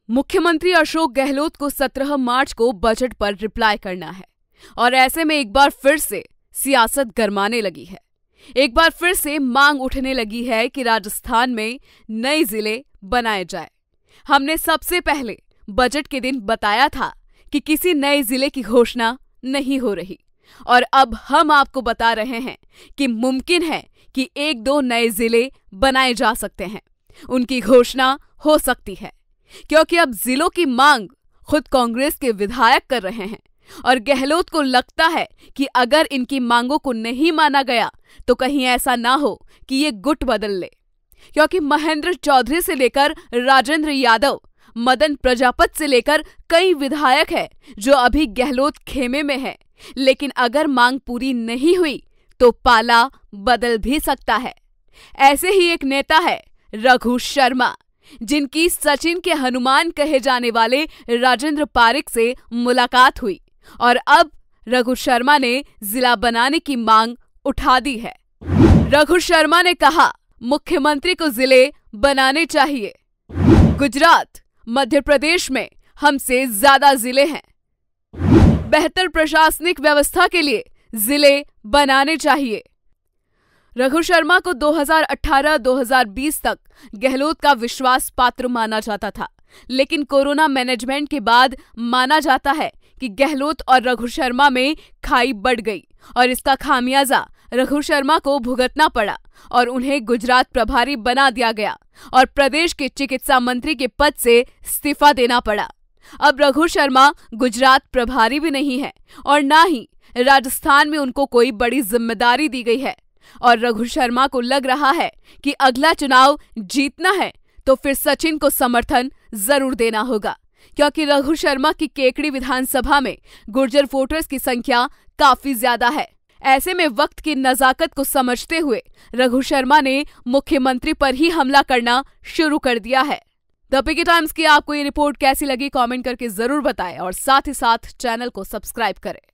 मुख्यमंत्री अशोक गहलोत को 17 मार्च को बजट पर रिप्लाई करना है और ऐसे में एक बार फिर से सियासत गरमाने लगी है। एक बार फिर से मांग उठने लगी है कि राजस्थान में नए जिले बनाए जाए। हमने सबसे पहले बजट के दिन बताया था कि किसी नए जिले की घोषणा नहीं हो रही और अब हम आपको बता रहे हैं कि मुमकिन है कि 1-2 नए जिले बनाए जा सकते हैं, उनकी घोषणा हो सकती है, क्योंकि अब जिलों की मांग खुद कांग्रेस के विधायक कर रहे हैं और गहलोत को लगता है कि अगर इनकी मांगों को नहीं माना गया तो कहीं ऐसा ना हो कि ये गुट बदल ले, क्योंकि महेंद्र चौधरी से लेकर राजेंद्र यादव, मदन प्रजापत से लेकर कई विधायक हैं जो अभी गहलोत खेमे में है, लेकिन अगर मांग पूरी नहीं हुई तो पाला बदल भी सकता है। ऐसे ही एक नेता है रघु शर्मा, जिनकी सचिन के हनुमान कहे जाने वाले राजेंद्र पारिक से मुलाकात हुई और अब रघु शर्मा ने जिला बनाने की मांग उठा दी है। रघु शर्मा ने कहा, मुख्यमंत्री को जिले बनाने चाहिए। गुजरात, मध्य प्रदेश में हमसे ज्यादा जिले हैं। बेहतर प्रशासनिक व्यवस्था के लिए जिले बनाने चाहिए। रघु शर्मा को 2018-2020 तक गहलोत का विश्वास पात्र माना जाता था, लेकिन कोरोना मैनेजमेंट के बाद माना जाता है कि गहलोत और रघु शर्मा में खाई बढ़ गई और इसका खामियाजा रघु शर्मा को भुगतना पड़ा और उन्हें गुजरात प्रभारी बना दिया गया और प्रदेश के चिकित्सा मंत्री के पद से इस्तीफा देना पड़ा। अब रघु शर्मा गुजरात प्रभारी भी नहीं है और ना ही राजस्थान में उनको कोई बड़ी जिम्मेदारी दी गई है और रघु शर्मा को लग रहा है कि अगला चुनाव जीतना है तो फिर सचिन को समर्थन जरूर देना होगा, क्योंकि रघु शर्मा की केकड़ी विधानसभा में गुर्जर वोटर्स की संख्या काफी ज्यादा है। ऐसे में वक्त की नजाकत को समझते हुए रघु शर्मा ने मुख्यमंत्री पर ही हमला करना शुरू कर दिया है। द पिकी टाइम्स की आपको ये रिपोर्ट कैसी लगी, कमेंट करके जरूर बताएं और साथ ही साथ चैनल को सब्सक्राइब करें।